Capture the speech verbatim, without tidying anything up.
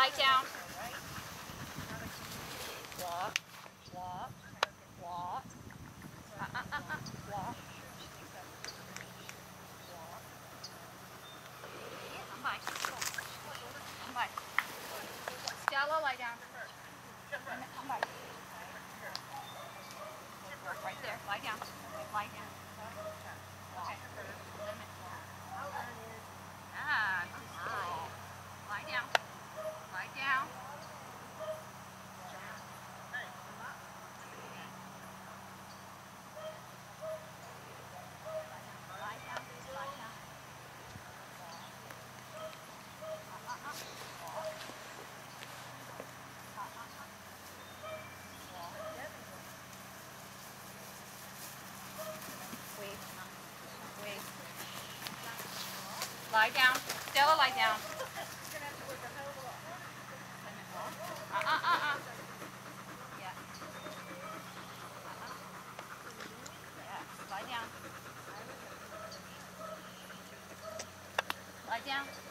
lie down. Walk, walk, walk. Uh, uh, uh, uh. Walk. Walk. Come by. Come by. Stella, lie down. Come by. Right there. Lie down. Lie down. Walk. Limit. Ah, good girl. Lie down. Lie down. Lie down. Stella, lie down. Uh, uh, uh, uh. Yeah. Uh-uh. Yeah. Lie down. Lie down.